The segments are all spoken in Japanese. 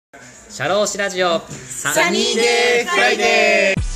シャローシラジオサニーデーフライデー。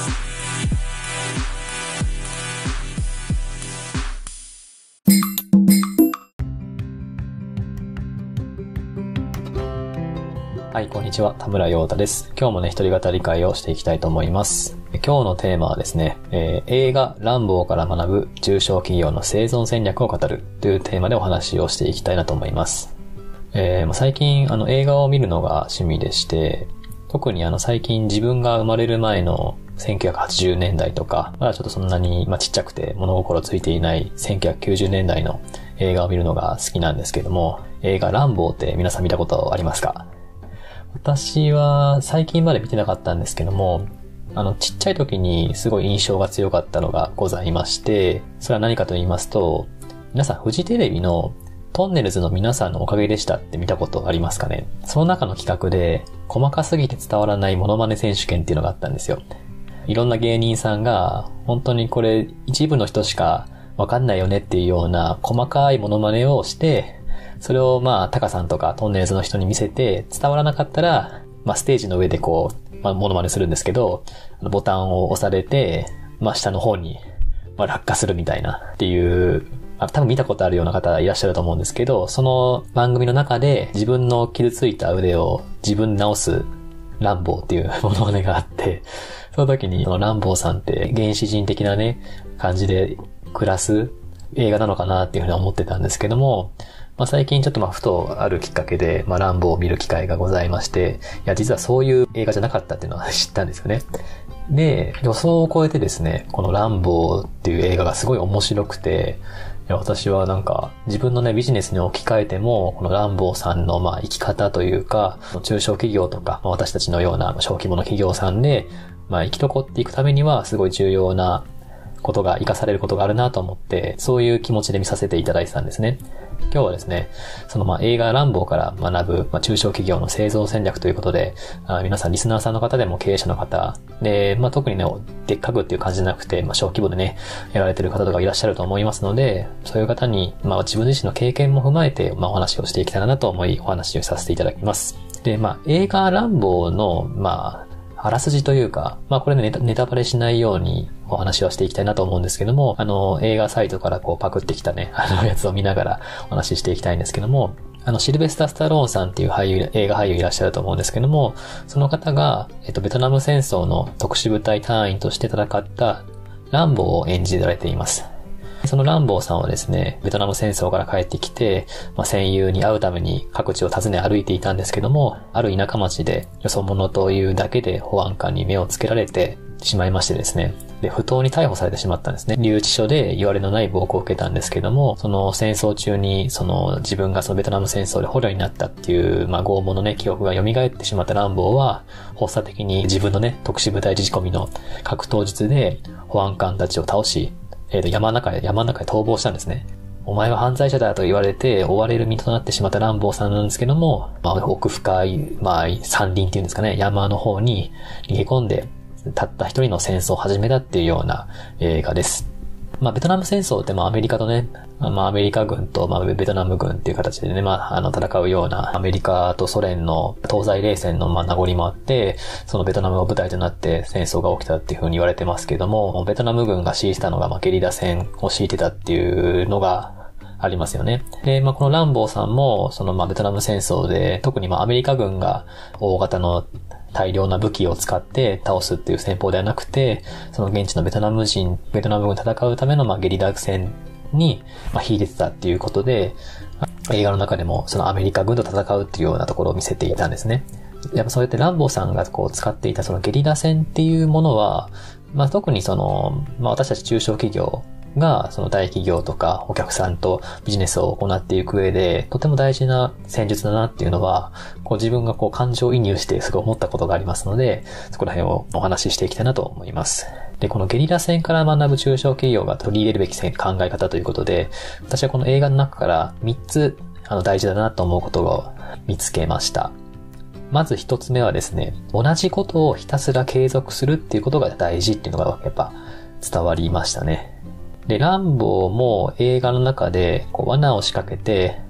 はい、こんにちは。田村陽太です。今日もね、一人語り会をしていきたいと思います。今日のテーマはですね、映画ランボーから学ぶ中小企業の生存戦略を語るというテーマでお話をしていきたいなと思います。最近映画を見るのが趣味でして、特に最近自分が生まれる前の1980年代とか、まだちょっとそんなにちっちゃくて物心ついていない1990年代の映画を見るのが好きなんですけども、映画ランボーって皆さん見たことありますか？私は最近まで見てなかったんですけども、ちっちゃい時にすごい印象が強かったのがございまして、それは何かと言いますと、皆さんフジテレビのトンネルズの皆さんのおかげでしたって見たことありますかね？その中の企画で、細かすぎて伝わらないモノマネ選手権っていうのがあったんですよ。いろんな芸人さんが、本当にこれ一部の人しかわかんないよねっていうような細かいモノマネをして、それをタカさんとかトンネルズの人に見せて、伝わらなかったら、ステージの上でモノマネするんですけど、ボタンを押されて、下の方に、落下するみたいなっていう、多分見たことあるような方いらっしゃると思うんですけど、その番組の中で自分の傷ついた腕を自分で直すランボーっていうモノマネがあって、その時にランボーさんって原始人的なね、感じで暮らす映画なのかなっていうふうに思ってたんですけども、最近ちょっとふとあるきっかけで、ランボーを見る機会がございまして、いや、実はそういう映画じゃなかったっていうのは知ったんですよね。で、予想を超えてですね、このランボーっていう映画がすごい面白くて、いや、私は自分のね、ビジネスに置き換えても、このランボーさんの生き方というか、中小企業とか、私たちのような小規模の企業さんで、生き残っていくためにはすごい重要なことが活かされることがあるなと思って、そういう気持ちで見させていただいてたんですね。今日はですね、その映画ランボーから学ぶ、中小企業の製造戦略ということで、皆さんリスナーさんの方でも経営者の方で、特にね、でっかくっていう感じじゃなくて、小規模でね、やられてる方とかいらっしゃると思いますので、そういう方に、自分自身の経験も踏まえて、お話をしていきたいなと思い、お話をさせていただきます。で、映画ランボーの、あらすじというか、これね、ネタバレしないようにお話をしていきたいなと思うんですけども、映画サイトからパクってきたね、やつを見ながらお話ししていきたいんですけども、シルベスター・スタローンさんっていう映画俳優いらっしゃると思うんですけども、その方が、ベトナム戦争の特殊部隊隊員として戦ったランボーを演じられています。そのランボーさんはですね、ベトナム戦争から帰ってきて、戦友に会うために各地を訪ね歩いていたんですけども、ある田舎町でよそ者というだけで保安官に目をつけられてしまいましてですね、で、不当に逮捕されてしまったんですね。留置所で言われのない暴行を受けたんですけども、その戦争中に自分がベトナム戦争で捕虜になったっていう、拷問のね、記憶が蘇ってしまったランボーは、発作的に自分のね、特殊部隊仕込みの格闘術で保安官たちを倒し、山の中へ逃亡したんですね。お前は犯罪者だと言われて追われる身となってしまったランボーさんなんですけども、奥深い、山林っていうんですかね、山の方に逃げ込んで、たった一人の戦争を始めたっていうような映画です。ベトナム戦争ってアメリカとね、アメリカ軍とベトナム軍っていう形でね、戦うようなアメリカとソ連の東西冷戦の名残もあって、そのベトナムが舞台となって戦争が起きたっていう風に言われてますけども、ベトナム軍が敷いてたのがゲリラ戦を敷いてたっていうのがありますよね。で、このランボーさんも、ベトナム戦争で、特にアメリカ軍が大型の大量な武器を使って倒すっていう戦法ではなくて、その現地のベトナム軍戦うためのゲリラ戦に秀でてたっていうことで、映画の中でもそのアメリカ軍と戦うっていうようなところを見せていたんですね。やっぱそうやってランボーさんが使っていたそのゲリラ戦っていうものは、特に私たち中小企業がその大企業とかお客さんとビジネスを行っていく上でとても大事な戦術だなっていうのは自分が感情移入してすごい思ったことがありますので、そこら辺をお話ししていきたいなと思います。で、このゲリラ戦から学ぶ中小企業が取り入れるべき考え方ということで、私はこの映画の中から3つ大事だなと思うことを見つけました。まず1つ目はですね、同じことをひたすら継続するっていうことが大事っていうのがやっぱ伝わりましたね。で、ランボーも映画の中で罠を仕掛けて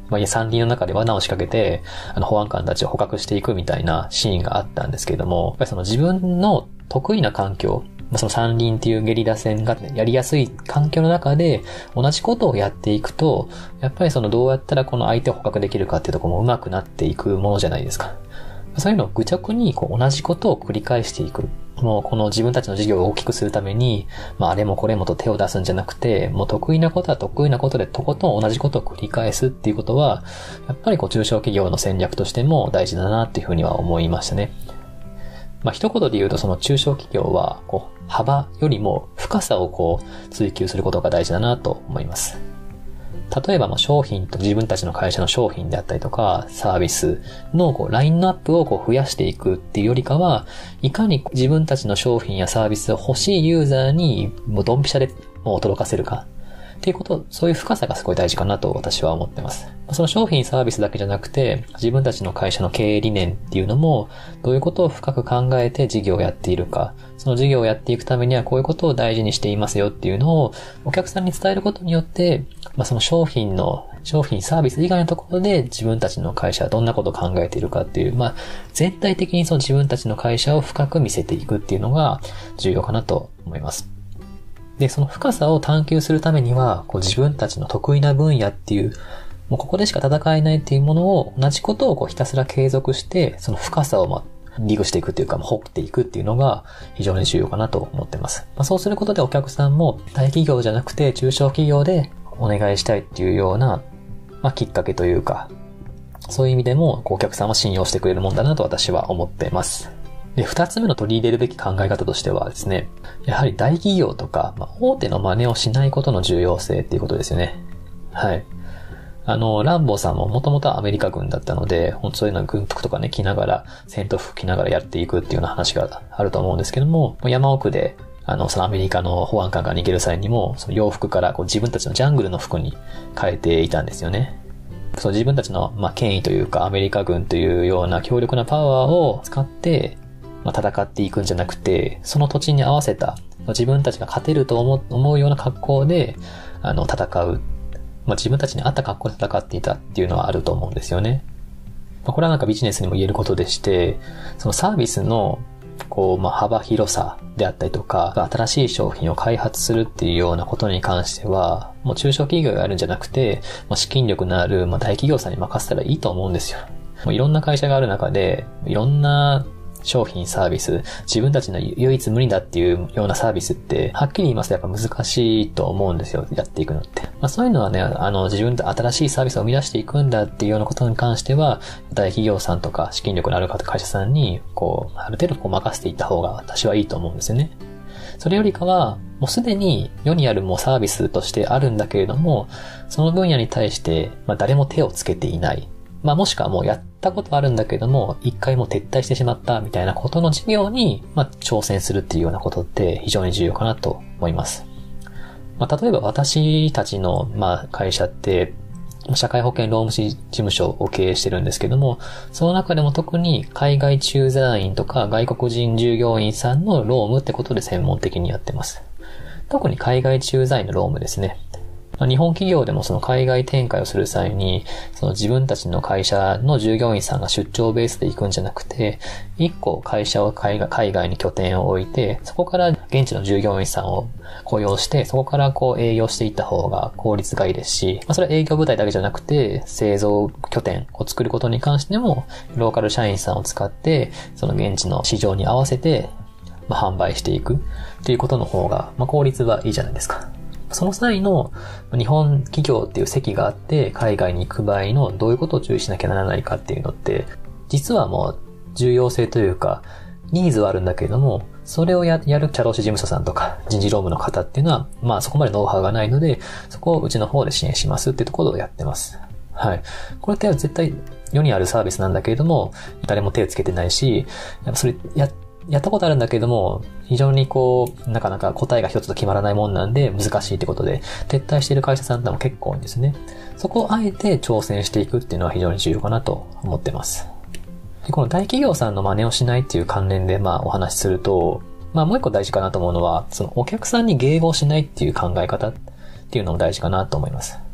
山林の中で罠を仕掛けて、保安官たちを捕獲していくみたいなシーンがあったんですけれども、やっぱりその自分の得意な環境、その山林っていうゲリラ戦がやりやすい環境の中で同じことをやっていくと、やっぱりそのどうやったらこの相手を捕獲できるかっていうところも上手くなっていくものじゃないですか。そういうのを愚直に同じことを繰り返していく。もうこの自分たちの事業を大きくするために、あれもこれもと手を出すんじゃなくて、もう得意なことは得意なことでとことん同じことを繰り返すっていうことは、やっぱり中小企業の戦略としても大事だなっていうふうには思いましたね。一言で言うとその中小企業は、幅よりも深さを追求することが大事だなと思います。例えば商品と自分たちの会社の商品であったりとかサービスのラインナップを増やしていくっていうよりかは、いかに自分たちの商品やサービスを欲しいユーザーにドンピシャで届かせるかっていうこと、そういう深さがすごい大事かなと私は思ってます。その商品サービスだけじゃなくて、自分たちの会社の経営理念っていうのも、どういうことを深く考えて事業をやっているか、その事業をやっていくためにはこういうことを大事にしていますよっていうのをお客さんに伝えることによって、その商品サービス以外のところで自分たちの会社はどんなことを考えているかっていう、全体的にその自分たちの会社を深く見せていくっていうのが重要かなと思います。で、その深さを探求するためには、自分たちの得意な分野っていう、もうここでしか戦えないっていうものを、同じことをひたすら継続して、その深さをリグしていくっていうか、掘っていくっていうのが非常に重要かなと思ってます。そうすることでお客さんも大企業じゃなくて中小企業でお願いしたいっていうような、きっかけというか、そういう意味でもお客さんは信用してくれるもんだなと私は思っています。で、二つ目の取り入れるべき考え方としてはですね、やはり大企業とか、大手の真似をしないことの重要性っていうことですよね。はい。ランボーさんももともとはアメリカ軍だったので、本当そういうのは軍服とかね、着ながら、戦闘服着ながらやっていくっていうような話があると思うんですけども、山奥で、そのアメリカの保安官が逃げる際にも、その洋服から自分たちのジャングルの服に変えていたんですよね。そう自分たちの、権威というか、アメリカ軍というような強力なパワーを使って、戦っていくんじゃなくて、その土地に合わせた、自分たちが勝てると思うような格好で、戦う。自分たちに合った格好で戦っていたっていうのはあると思うんですよね。これはビジネスにも言えることでして、そのサービスの、幅広さであったりとか、新しい商品を開発するっていうようなことに関しては、もう中小企業がやるんじゃなくて、資金力のある、大企業さんに任せたらいいと思うんですよ。いろんな会社がある中で、いろんな商品サービス、自分たちの唯一無二だっていうようなサービスって、はっきり言いますとやっぱ難しいと思うんですよ、やっていくのって。そういうのはね、自分で新しいサービスを生み出していくんだっていうようなことに関しては、大企業さんとか資金力のある会社さんに、ある程度任せていった方が私はいいと思うんですよね。それよりかは、もうすでに世にあるもうサービスとしてあるんだけれども、その分野に対して、誰も手をつけていない。もしくはもうやったことあるんだけども、一回もう撤退してしまったみたいなことの事業に、挑戦するっていうようなことって非常に重要かなと思います。例えば私たちの、会社って、社会保険労務士事務所を経営してるんですけども、その中でも特に海外駐在員とか外国人従業員さんの労務ってことで専門的にやってます。特に海外駐在員の労務ですね。日本企業でもその海外展開をする際に、その自分たちの会社の従業員さんが出張ベースで行くんじゃなくて、一個会社を海外に拠点を置いて、そこから現地の従業員さんを雇用して、そこから営業していった方が効率がいいですし、それは営業部隊だけじゃなくて、製造拠点を作ることに関しても、ローカル社員さんを使って、その現地の市場に合わせて、販売していくっていうことの方が、効率はいいじゃないですか。その際の日本企業っていう席があって海外に行く場合のどういうことを注意しなきゃならないかっていうのって実はもう重要性というかニーズはあるんだけれどもそれをやる社労士事務所さんとか人事労務の方っていうのはそこまでノウハウがないのでそこをうちの方で支援しますっていうところをやってます。はい。これって絶対世にあるサービスなんだけれども誰も手をつけてないしそれやったことあるんだけれども、非常になかなか答えが一つと決まらないもんなんで難しいってことで、撤退している会社さんっても結構多いんですね。そこをあえて挑戦していくっていうのは非常に重要かなと思ってます。でこの大企業さんの真似をしないっていう関連でお話しすると、もう一個大事かなと思うのは、そのお客さんに迎合しないっていう考え方っていうのも大事かなと思います。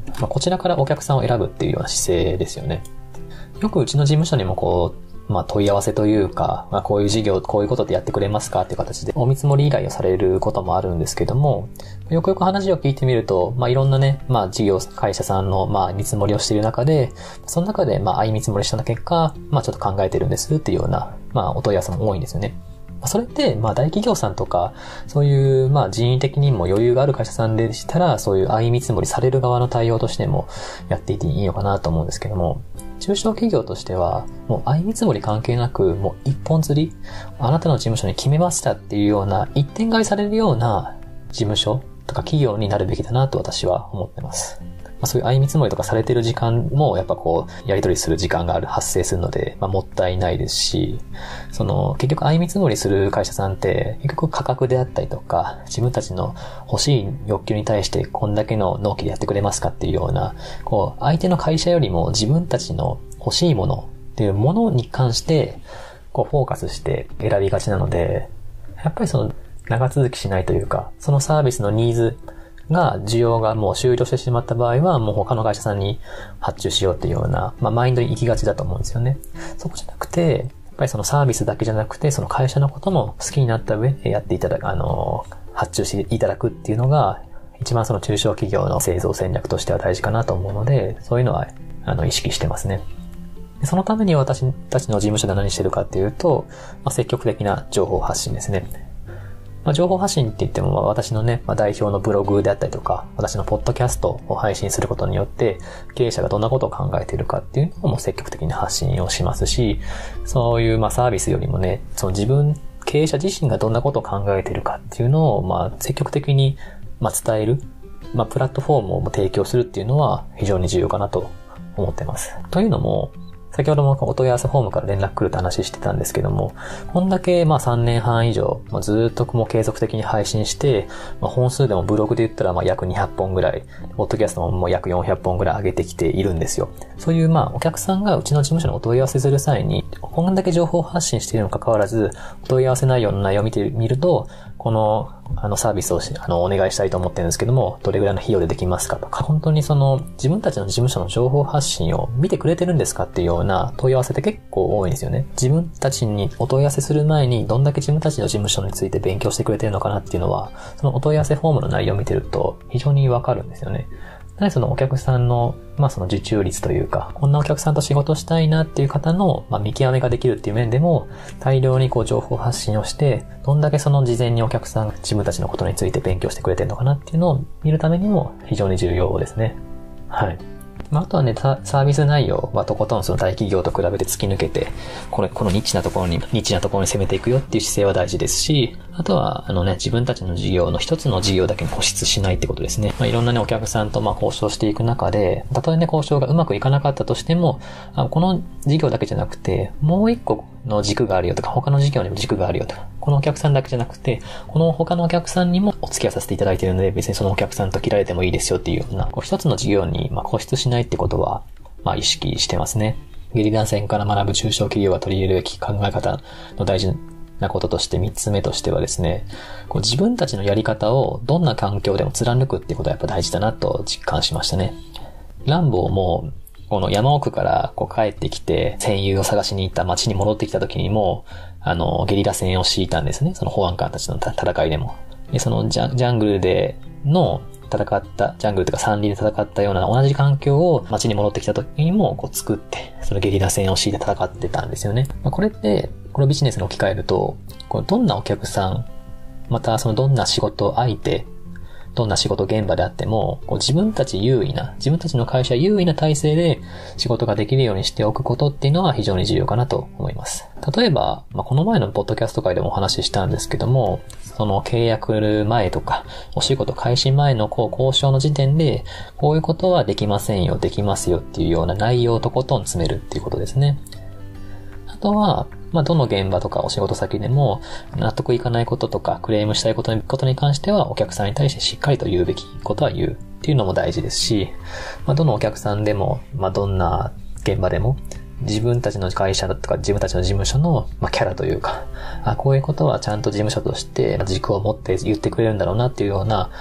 こちらからお客さんを選ぶっていうような姿勢ですよね。よくうちの事務所にも問い合わせというか、こういう事業、こういうことでやってくれますかっていう形でお見積もり依頼をされることもあるんですけども、よくよく話を聞いてみると、いろんなね、事業会社さんの見積もりをしている中で、その中で相見積もりした結果、ちょっと考えてるんですっていうような、お問い合わせも多いんですよね。それって、大企業さんとか、そういう、人員的にも余裕がある会社さんでしたら、そういう相見積もりされる側の対応としてもやっていていいのかなと思うんですけども、中小企業としては、もう相見積もり関係なく、もう一本釣り、あなたの事務所に決めましたっていうような、一点買いされるような事務所とか企業になるべきだなと私は思ってます。そういう相見積もりとかされてる時間も、やっぱやり取りする時間が発生するので、もったいないですし、結局相見積もりする会社さんって、結局価格であったりとか、自分たちの欲しい欲求に対してこんだけの納期でやってくれますかっていうような、相手の会社よりも自分たちの欲しいものっていうものに関して、フォーカスして選びがちなので、やっぱり長続きしないというか、そのサービスのニーズ、需要がもう終了してしまった場合は、もう他の会社さんに発注しようっていうような、マインドに行きがちだと思うんですよね。そこじゃなくて、やっぱりそのサービスだけじゃなくて、その会社のことも好きになった上でやっていただく、発注していただくっていうのが、一番その中小企業の製造戦略としては大事かなと思うので、そういうのは、意識してますね。そのために私たちの事務所で何してるかっていうと、積極的な情報発信ですね。情報発信って言っても、私のね、代表のブログであったりとか、私のポッドキャストを配信することによって、経営者がどんなことを考えているかっていうのも積極的に発信をしますし、そういうサービスよりもね、経営者自身がどんなことを考えているかっていうのを、積極的に、伝える、プラットフォームを提供するっていうのは非常に重要かなと思ってます。というのも、先ほどもお問い合わせフォームから連絡来るって話してたんですけども、こんだけ3年半以上、ずっともう継続的に配信して、本数でもブログで言ったら約200本ぐらい、ポッドキャストも約400本ぐらい上げてきているんですよ。そういうお客さんがうちの事務所にお問い合わせする際に、こんだけ情報発信しているにもかかわらず、お問い合わせ内容の内容を見てみると、このサービスをお願いしたいと思ってるんですけども、どれぐらいの費用でできますかとか、本当に自分たちの事務所の情報発信を見てくれてるんですかっていうような問い合わせって結構多いんですよね。自分たちにお問い合わせする前に、どんだけ自分たちの事務所について勉強してくれてるのかなっていうのは、そのお問い合わせフォームの内容を見てると非常にわかるんですよね。お客さんの、受注率というか、こんなお客さんと仕事したいなっていう方の、見極めができるっていう面でも、大量に情報発信をして、どんだけ事前にお客さんが自分たちのことについて勉強してくれてるのかなっていうのを見るためにも非常に重要ですね。はい。あとはね、サービス内容はとことん大企業と比べて突き抜けて、このニッチなところに攻めていくよっていう姿勢は大事ですし、あとは、自分たちの事業の一つの事業だけに固執しないってことですね。いろんなね、お客さんと交渉していく中で、たとえね、交渉がうまくいかなかったとしても、この事業だけじゃなくて、もう一個の軸があるよとか、他の事業にも軸があるよとか、このお客さんだけじゃなくて、この他のお客さんにもお付き合いさせていただいているので、別にそのお客さんと切られてもいいですよっていうような、一つの事業に固執しないってことは、意識してますね。ゲリラ戦から学ぶ中小企業が取り入れるべき考え方の大事なこととして3つ目としてはですね、自分たちのやり方をどんな環境でも貫くっていうことはやっぱ大事だなと実感しましたね。ランボーも、この山奥から帰ってきて、戦友を探しに行った町に戻ってきた時にも、ゲリラ戦を敷いたんですね。その保安官たちの戦いでも。で、そのジャングルでのジャングルとか山林で戦ったような同じ環境を街に戻ってきた時にも作って、そのゲリラ戦を敷いて戦ってたんですよね。これって、このビジネスに置き換えると、どんなお客さん、またどんな仕事相手、どんな仕事現場であっても、自分たちの会社優位な体制で仕事ができるようにしておくことっていうのは非常に重要かなと思います。例えば、この前のポッドキャスト会でもお話ししたんですけども、その契約前とか、お仕事開始前の交渉の時点で、こういうことはできませんよ、できますよっていうような内容をとことん詰めるっていうことですね。あとは、どの現場とかお仕事先でも納得いかないこととかクレームしたいことに関してはお客さんに対してしっかりと言うべきことは言うっていうのも大事ですし、どのお客さんでも、どんな現場でも自分たちの会社だとか自分たちの事務所のキャラというか、こういうことはちゃんと事務所として軸を持って言ってくれるんだろうなっていうような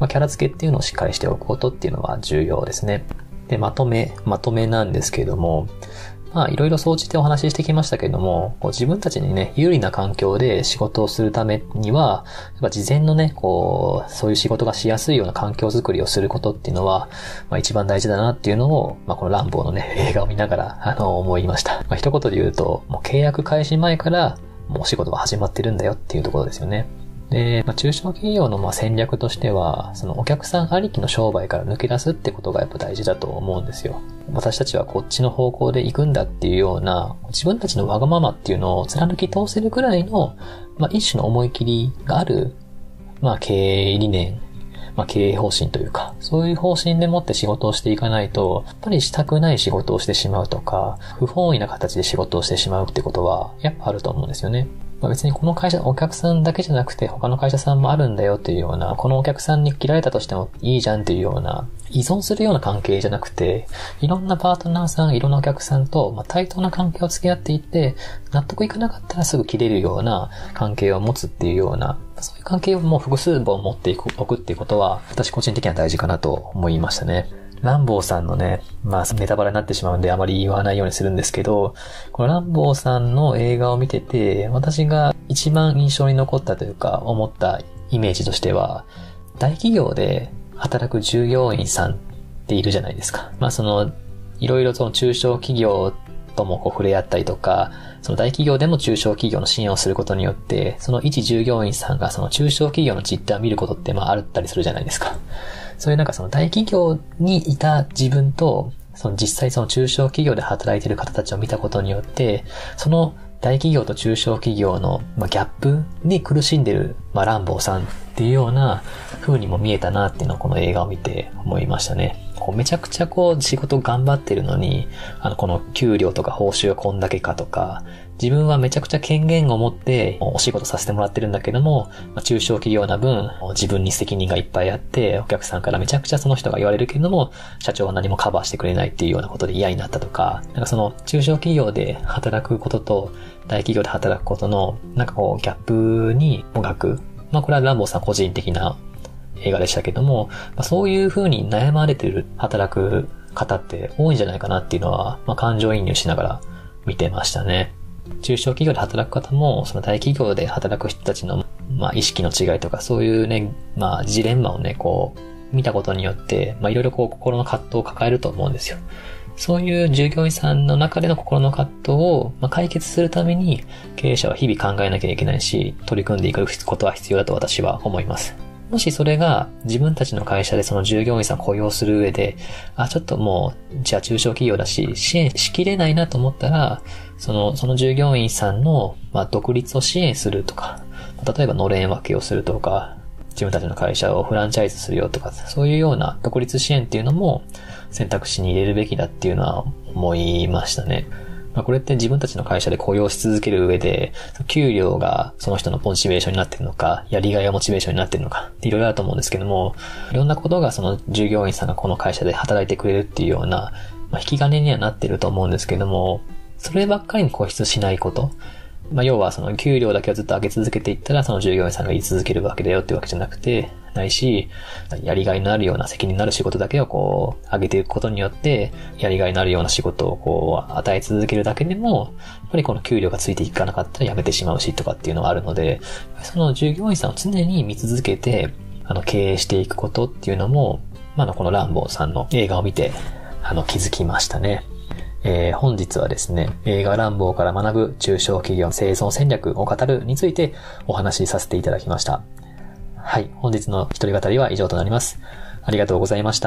キャラ付けっていうのをしっかりしておくことっていうのは重要ですね。で、まとめなんですけれども、いろいろ総じてお話ししてきましたけれども、自分たちにね、有利な環境で仕事をするためには、やっぱ事前のね、そういう仕事がしやすいような環境づくりをすることっていうのは、一番大事だなっていうのを、このランボーのね、映画を見ながら、思いました。一言で言うと、もう契約開始前から、もうお仕事が始まってるんだよっていうところですよね。で、中小企業の戦略としては、そのお客さんありきの商売から抜け出すってことがやっぱ大事だと思うんですよ。私たちはこっちの方向で行くんだっていうような、自分たちのわがままっていうのを貫き通せるくらいの、一種の思い切りがある、経営理念、経営方針というか、そういう方針でもって仕事をしていかないと、やっぱりしたくない仕事をしてしまうとか、不本意な形で仕事をしてしまうってことは、やっぱあると思うんですよね。別にこの会社、お客さんだけじゃなくて他の会社さんもあるんだよっていうような、このお客さんに切られたとしてもいいじゃんっていうような、依存するような関係じゃなくて、いろんなパートナーさん、いろんなお客さんと、対等な関係を付き合っていって、納得いかなかったらすぐ切れるような関係を持つっていうような、そういう関係をもう複数本持っておくっていうことは、私個人的には大事かなと思いましたね。ランボーさんのね、ネタバレになってしまうんであまり言わないようにするんですけど、このランボーさんの映画を見てて、私が一番印象に残ったというか、思ったイメージとしては、大企業で働く従業員さんっているじゃないですか。いろいろ中小企業とも触れ合ったりとか、その大企業でも中小企業の支援をすることによって、その一従業員さんがその中小企業の実態を見ることってあったりするじゃないですか。そういうその大企業にいた自分と、実際その中小企業で働いている方たちを見たことによって、その大企業と中小企業のギャップに苦しんでいるランボーさんっていうような風にも見えたなっていうのをこの映画を見て思いましたね。めちゃくちゃ仕事頑張ってるのに、この給料とか報酬はこんだけかとか、自分はめちゃくちゃ権限を持ってお仕事させてもらってるんだけども、中小企業な分、自分に責任がいっぱいあって、お客さんからめちゃくちゃその人が言われるけども、社長は何もカバーしてくれないっていうようなことで嫌になったとか、その中小企業で働くことと大企業で働くことの、ギャップにもがく。これはランボーさん個人的な映画でしたけども、そういう風に悩まれてる働く方って多いんじゃないかなっていうのは、感情移入しながら見てましたね。中小企業で働く方も、その大企業で働く人たちの、意識の違いとか、そういうね、ジレンマをね、見たことによって、いろいろ心の葛藤を抱えると思うんですよ。そういう従業員さんの中での心の葛藤を解決するために、経営者は日々考えなきゃいけないし、取り組んでいくことは必要だと私は思います。もしそれが自分たちの会社でその従業員さんを雇用する上で、ちょっともう、じゃあ中小企業だし、支援しきれないなと思ったら、その従業員さんの、独立を支援するとか、例えばのれん分けをするとか、自分たちの会社をフランチャイズするよとか、そういうような独立支援っていうのも選択肢に入れるべきだっていうのは思いましたね。これって自分たちの会社で雇用し続ける上で、給料がその人のモチベーションになっているのか、やりがいがモチベーションになっているのか、いろいろあると思うんですけども、いろんなことがその従業員さんがこの会社で働いてくれるっていうような、引き金にはなっていると思うんですけども、そればっかりに固執しないこと。要はその給料だけをずっと上げ続けていったらその従業員さんが言い続けるわけだよっていうわけじゃなくて、ないし、やりがいのあるような責任のある仕事だけを上げていくことによって、やりがいのあるような仕事を与え続けるだけでも、やっぱりこの給料がついていかなかったら辞めてしまうしとかっていうのがあるので、その従業員さんを常に見続けて、経営していくことっていうのも、このランボーさんの映画を見て、気づきましたね。本日はですね、映画ランボーから学ぶ中小企業の生存戦略を語るについてお話しさせていただきました。はい、本日の一人語りは以上となります。ありがとうございました。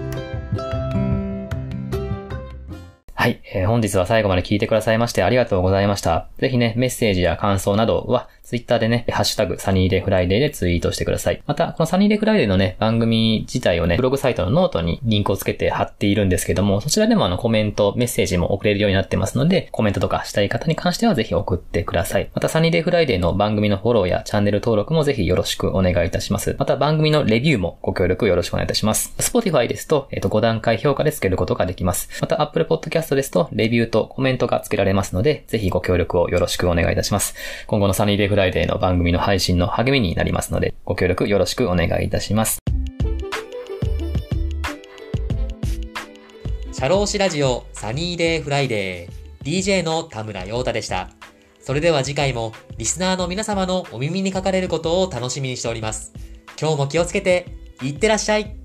はい、本日は最後まで聞いてくださいましてありがとうございました。ぜひね、メッセージや感想などは、ツイッターでね、ハッシュタグサニーデフライデーでツイートしてください。また、このサニーデフライデーのね、番組自体をね、ブログサイトのノートにリンクをつけて貼っているんですけども、そちらでもコメント、メッセージも送れるようになってますので、コメントとかしたい方に関してはぜひ送ってください。また、サニーデフライデーの番組のフォローやチャンネル登録もぜひよろしくお願いいたします。また、番組のレビューもご協力よろしくお願いいたします。Spotify ですと、5段階評価でつけることができます。また、Apple Podcast ですと、レビューとコメントがつけられますので、ぜひご協力をよろしくお願いいたします。今後のサニーデイフライデーの番組の配信の励みになりますので、ご協力よろしくお願いいたします。 社労士ラジオサニーデイフライデー DJ の田村陽太でした。それでは次回もリスナーの皆様のお耳にかかれることを楽しみにしております。今日も気をつけていってらっしゃい。